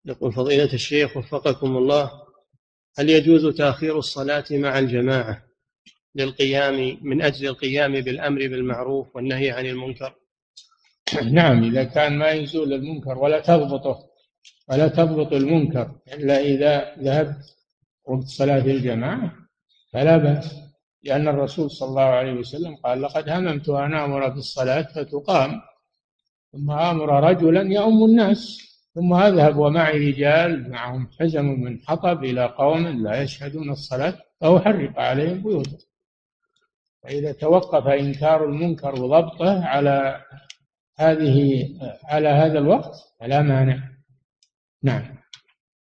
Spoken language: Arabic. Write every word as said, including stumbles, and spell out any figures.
يقول فضيلة الشيخ وفقكم الله، هل يجوز تأخير الصلاة مع الجماعة للقيام من أجل القيام بالأمر بالمعروف والنهي عن المنكر؟ نعم، إذا كان ما يزول المنكر ولا تضبطه ولا تضبط المنكر إلا إذا ذهبت وقت صلاة الجماعة فلا بأس، لأن الرسول صلى الله عليه وسلم قال: لقد هممت أن آمر بالصلاة فتقام ثم آمر رجلا يؤم الناس ثم أذهب ومعي رجال معهم حزم من حطب إلى قوم لا يشهدون الصلاة فأحرق عليهم بيوتهم. فإذا توقف إنكار المنكر وضبطه على هذه على هذا الوقت فلا مانع. نعم.